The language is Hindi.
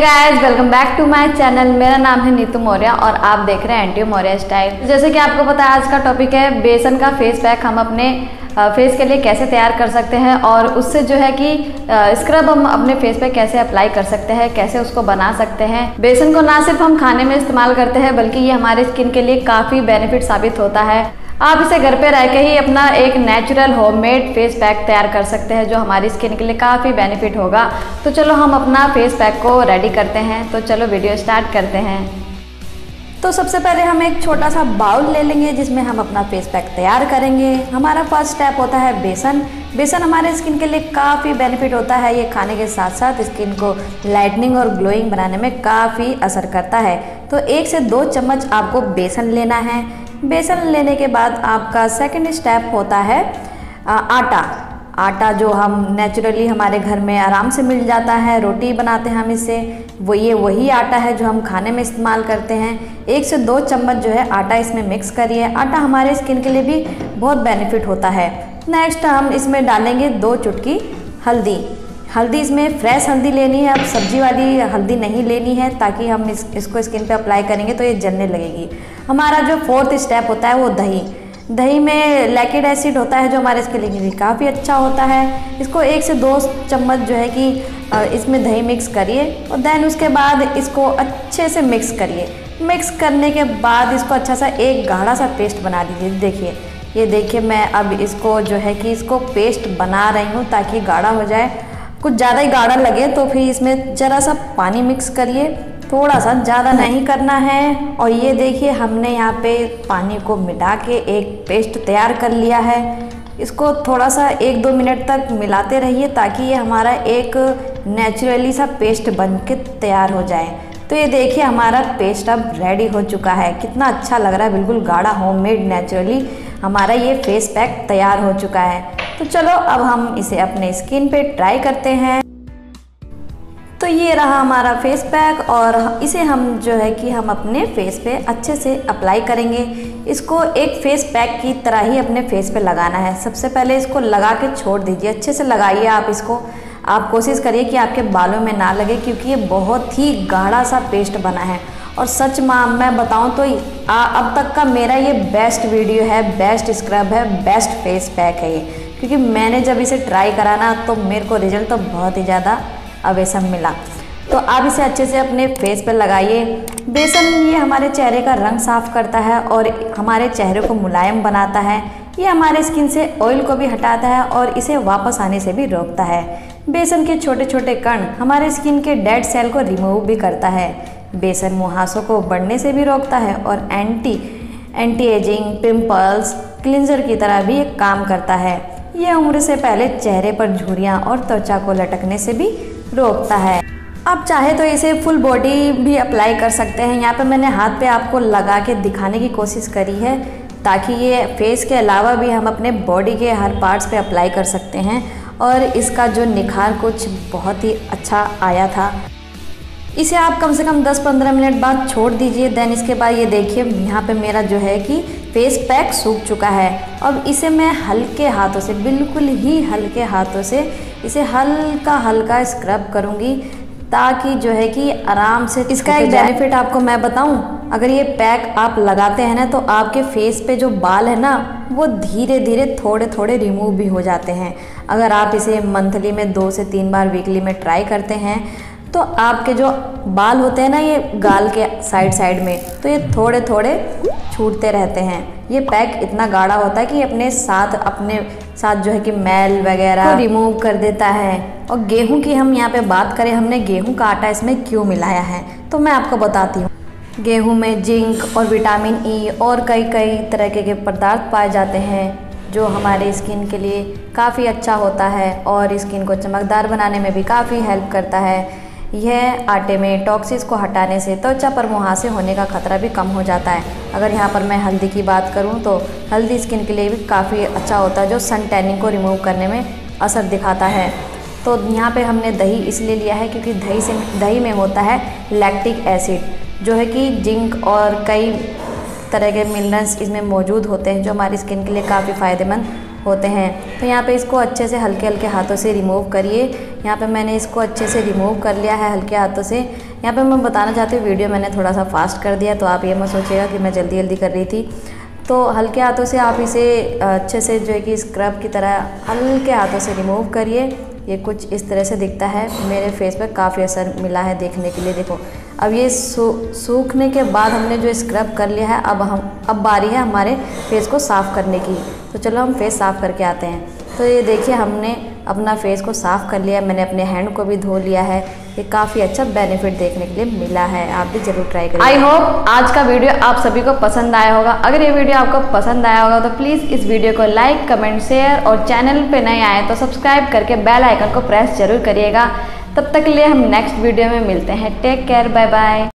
Guys, welcome back to my channel. मेरा नाम है नीतू मौर्य और आप देख रहे हैं एंटी मौर्य स्टाइल। जैसे कि आपको पता है, आज का टॉपिक है बेसन का फेस पैक। हम अपने फेस के लिए कैसे तैयार कर सकते हैं और उससे जो है कि स्क्रब हम अपने फेस पे कैसे अप्लाई कर सकते हैं, कैसे उसको बना सकते हैं। बेसन को ना सिर्फ हम खाने में इस्तेमाल करते हैं बल्कि ये हमारे स्किन के लिए काफ़ी बेनिफिट साबित होता है। आप इसे घर पे रह के ही अपना एक नेचुरल होममेड फेस पैक तैयार कर सकते हैं जो हमारी स्किन के लिए काफ़ी बेनिफिट होगा। तो चलो हम अपना फेस पैक को रेडी करते हैं। तो चलो वीडियो स्टार्ट करते हैं। तो सबसे पहले हम एक छोटा सा बाउल ले लेंगे जिसमें हम अपना फेस पैक तैयार करेंगे। हमारा फर्स्ट स्टेप होता है बेसन। बेसन हमारे स्किन के लिए काफ़ी बेनिफिट होता है। ये खाने के साथ साथ स्किन को लाइटनिंग और ग्लोइंग बनाने में काफ़ी असर करता है। तो 1 से 2 चम्मच आपको बेसन लेना है। बेसन लेने के बाद आपका सेकंड स्टेप होता है आटा। आटा जो हम नेचुरली हमारे घर में आराम से मिल जाता है, रोटी बनाते हैं हम इससे, वही आटा है जो हम खाने में इस्तेमाल करते हैं। 1 से 2 चम्मच जो है आटा इसमें मिक्स करिए। आटा हमारे स्किन के लिए भी बहुत बेनिफिट होता है। नेक्स्ट हम इसमें डालेंगे 2 चुटकी हल्दी। हल्दी इसमें फ्रेश हल्दी लेनी है, अब सब्जी वाली हल्दी नहीं लेनी है, ताकि हम इसको स्किन पे अप्लाई करेंगे तो ये जलने लगेगी। हमारा जो 4th स्टेप होता है वो दही। दही में लैक्टिक एसिड होता है जो हमारे स्किन के लिए काफ़ी अच्छा होता है। इसको 1 से 2 चम्मच जो है कि इसमें दही मिक्स करिए और देन उसके बाद इसको अच्छे से मिक्स करिए। मिक्स करने के बाद इसको अच्छा सा एक गाढ़ा सा पेस्ट बना दीजिए। ये देखिए मैं अब इसको जो है कि इसको पेस्ट बना रही हूँ ताकि गाढ़ा हो जाए। कुछ ज़्यादा ही गाढ़ा लगे तो फिर इसमें ज़रा सा पानी मिक्स करिए, थोड़ा सा, ज़्यादा नहीं करना है। और ये देखिए हमने यहाँ पे पानी को मिला के एक पेस्ट तैयार कर लिया है। इसको थोड़ा सा 1-2 मिनट तक मिलाते रहिए ताकि ये हमारा एक नेचुरली सा पेस्ट बन के तैयार हो जाए। तो ये देखिए हमारा पेस्ट अब रेडी हो चुका है। कितना अच्छा लग रहा है, बिल्कुल गाढ़ा होममेड नेचुरली हमारा ये फेस पैक तैयार हो चुका है। तो चलो अब हम इसे अपने स्किन पे ट्राई करते हैं। तो ये रहा हमारा फेस पैक और इसे हम जो है कि हम अपने फेस पे अच्छे से अप्लाई करेंगे। इसको एक फेस पैक की तरह ही अपने फेस पे लगाना है। सबसे पहले इसको लगा के छोड़ दीजिए, अच्छे से लगाइए आप इसको। आप कोशिश करिए कि आपके बालों में ना लगे क्योंकि ये बहुत ही गाढ़ा सा पेस्ट बना है। और सच मैं बताऊं तो अब तक का मेरा ये बेस्ट वीडियो है, बेस्ट स्क्रब है, बेस्ट फेस पैक है ये। क्योंकि मैंने जब इसे ट्राई करा ना तो मेरे को रिजल्ट तो बहुत ही ज़्यादा अवेसम मिला। तो आप इसे अच्छे से अपने फेस पर लगाइए। बेसन ये हमारे चेहरे का रंग साफ करता है और हमारे चेहरे को मुलायम बनाता है। ये हमारे स्किन से ऑयल को भी हटाता है और इसे वापस आने से भी रोकता है। बेसन के छोटे छोटे कण हमारे स्किन के डेड सेल को रिमूव भी करता है। बेसन मुहासों को बढ़ने से भी रोकता है और एंटी एजिंग, पिंपल्स, क्लिंजर की तरह भी ये काम करता है। ये उम्र से पहले चेहरे पर झुर्रियाँ और त्वचा को लटकने से भी रोकता है। आप चाहे तो इसे फुल बॉडी भी अप्लाई कर सकते हैं। यहाँ पे मैंने हाथ पे आपको लगा के दिखाने की कोशिश करी है ताकि ये फेस के अलावा भी हम अपने बॉडी के हर पार्ट्स पे अप्लाई कर सकते हैं। और इसका जो निखार कुछ बहुत ही अच्छा आया था। इसे आप कम से कम 10-15 मिनट बाद छोड़ दीजिए। देन इसके बाद ये देखिए यहाँ पे मेरा जो है कि फेस पैक सूख चुका है। अब इसे मैं हल्के हाथों से, बिल्कुल ही हल्के हाथों से इसे हल्का हल्का स्क्रब करूँगी ताकि जो है कि आराम से। इसका एक बेनिफिट आपको मैं बताऊं, अगर ये पैक आप लगाते हैं ना तो आपके फेस पे जो बाल है ना वो धीरे धीरे थोड़े थोड़े रिमूव भी हो जाते हैं। अगर आप इसे मंथली में 2 से 3 बार वीकली में ट्राई करते हैं तो आपके जो बाल होते हैं ना ये गाल के साइड में, तो ये थोड़े थोड़े छूटते रहते हैं। ये पैक इतना गाढ़ा होता है कि अपने साथ जो है कि मैल वगैरह को रिमूव कर देता है। और गेहूं की हम यहाँ पे बात करें, हमने गेहूं का आटा इसमें क्यों मिलाया है तो मैं आपको बताती हूँ। गेहूं में जिंक और विटामिन ई और कई तरह के पदार्थ पाए जाते हैं जो हमारे स्किन के लिए काफ़ी अच्छा होता है और स्किन को चमकदार बनाने में भी काफ़ी हेल्प करता है। यह आटे में टॉक्सिस को हटाने से त्वचा पर मुहासे होने का खतरा भी कम हो जाता है। अगर यहाँ पर मैं हल्दी की बात करूँ तो हल्दी स्किन के लिए भी काफ़ी अच्छा होता है जो सन टैनिंग को रिमूव करने में असर दिखाता है। तो यहाँ पे हमने दही इसलिए लिया है क्योंकि दही में होता है लैक्टिक एसिड जो है कि जिंक और कई तरह के मिनरल्स इसमें मौजूद होते हैं जो हमारी स्किन के लिए काफ़ी फ़ायदेमंद होते हैं। तो यहाँ पे इसको अच्छे से हल्के हल्के हाथों से रिमूव करिए। यहाँ पे मैंने इसको अच्छे से रिमूव कर लिया है हल्के हाथों से। यहाँ पे मैं बताना चाहती हूँ, वीडियो मैंने थोड़ा सा फास्ट कर दिया, तो आप ये मत सोचिएगा कि मैं जल्दी जल्दी कर रही थी। तो हल्के हाथों से आप इसे अच्छे से जो है कि स्क्रब की तरह हल्के हाथों से रिमूव करिए। ये कुछ इस तरह से दिखता है। मेरे फेस पे काफ़ी असर मिला है देखने के लिए। देखो अब ये सूखने के बाद हमने जो स्क्रब कर लिया है, अब बारी है हमारे फेस को साफ़ करने की। तो चलो हम फेस साफ़ करके आते हैं। तो ये देखिए हमने अपना फेस को साफ़ कर लिया। मैंने अपने हैंड को भी धो लिया है। ये काफ़ी अच्छा बेनिफिट देखने के लिए मिला है। आप भी ज़रूर ट्राई करिए। आई होप आज का वीडियो आप सभी को पसंद आया होगा। अगर ये वीडियो आपको पसंद आया होगा तो प्लीज़ इस वीडियो को लाइक, कमेंट, शेयर और चैनल पे नए आए तो सब्सक्राइब करके बेल आइकन को प्रेस जरूर करिएगा। तब तक के लिए हम नेक्स्ट वीडियो में मिलते हैं। Take care, bye bye.